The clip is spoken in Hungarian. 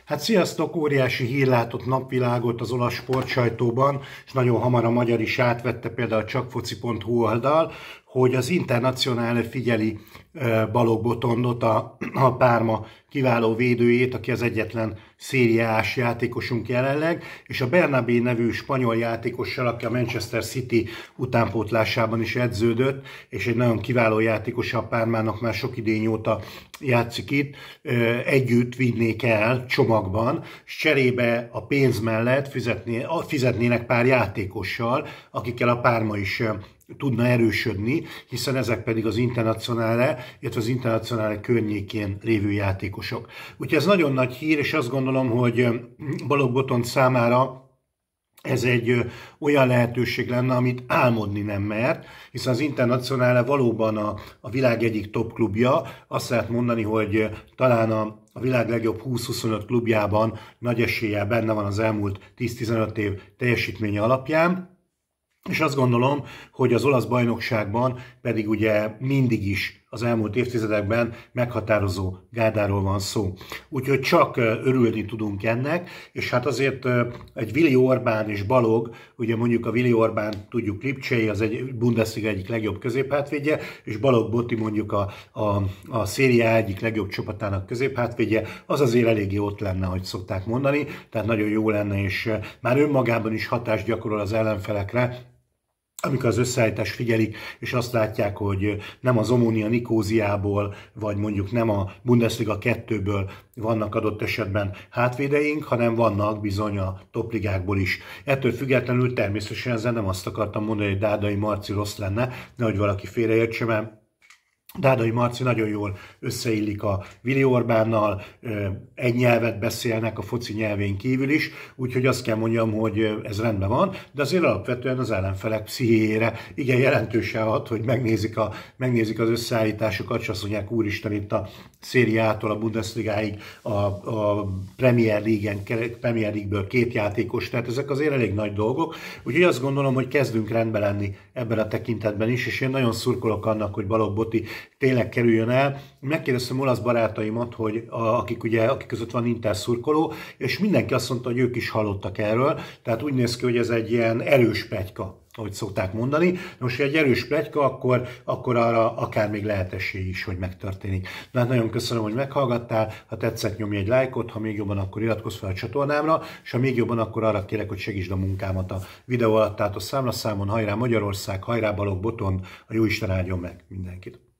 Hát sziasztok, óriási hír látott napvilágot az olasz sportsajtóban, és nagyon hamar a magyar is átvette, például a csakfoci.hu oldal, hogy az Internazionale figyeli Balogh Botondot, a Parma kiváló védőjét, aki az egyetlen szériás játékosunk jelenleg, és a Bernabé nevű spanyol játékossal, aki a Manchester City utánpótlásában is edződött, és egy nagyon kiváló játékos a Parmának, már sok idény óta játszik itt, együtt vinnék el csomagban, és cserébe a pénz mellett fizetnének pár játékossal, akikkel a Parma is tudna erősödni, hiszen ezek pedig az Internazionale, illetve az Internazionale környékén lévő játékosok. Úgyhogy ez nagyon nagy hír, és azt gondolom, hogy Balogh Botond számára ez egy olyan lehetőség lenne, amit álmodni nem mert, hiszen az Internazionale valóban a világ egyik top klubja. Azt lehet mondani, hogy talán a világ legjobb 20-25 klubjában nagy eséllyel benne van az elmúlt 10-15 év teljesítménye alapján. És azt gondolom, hogy az olasz bajnokságban pedig ugye mindig is az elmúlt évtizedekben meghatározó gárdáról van szó. Úgyhogy csak örülni tudunk ennek, és hát azért egy Willi Orbán és Balogh, ugye mondjuk a Willi Orbán tudjuk Lipcsei, az egy Bundesliga egyik legjobb középhátvédje, és Balogh Boti mondjuk a Serie A egyik legjobb csapatának középhátvédje, az azért eléggé ott lenne, hogy szokták mondani, tehát nagyon jó lenne, és már önmagában is hatást gyakorol az ellenfelekre, amikor az összeállítást figyelik, és azt látják, hogy nem az Omonia Nikóziából, vagy mondjuk nem a Bundesliga 2-ből vannak adott esetben hátvédeink, hanem vannak bizony a topligákból is. Ettől függetlenül természetesen ezzel nem azt akartam mondani, hogy Dárdai Marci rossz lenne, nehogy valaki félreértse, mert Dárdai Marci nagyon jól összeillik a Willi Orbánnal, egy nyelvet beszélnek a foci nyelvén kívül is, úgyhogy azt kell mondjam, hogy ez rendben van, de azért alapvetően az ellenfelek pszichéjére igen jelentősen hat, hogy megnézik az összeállításokat, és azt mondják, úristen, itt a Serie A-tól a Bundesligáig a Premier League-ből 2 játékos, tehát ezek azért elég nagy dolgok, úgyhogy azt gondolom, hogy kezdünk rendben lenni ebben a tekintetben is, és én nagyon szurkolok annak, hogy Balogh Boti tényleg kerüljön el. Megkérdeztem olasz barátaimat, hogy akik között van Inter szurkoló, és mindenki azt mondta, hogy ők is hallottak erről, tehát úgy néz ki, hogy ez egy ilyen erős pletyka, ahogy szokták mondani. Most, ha egy erős pletyka, akkor arra akár még lehet esély is, hogy megtörténik. De hát nagyon köszönöm, hogy meghallgattál, ha tetszett, nyomj egy lájkot, ha még jobban, akkor iratkozz fel a csatornámra, és ha még jobban, akkor arra kérek, hogy segítsd a munkámat a videó alatt át a számlaszámon. Hajrá Magyarország, hajrá Balogh Botond, a Jóisten áldjon meg mindenkit!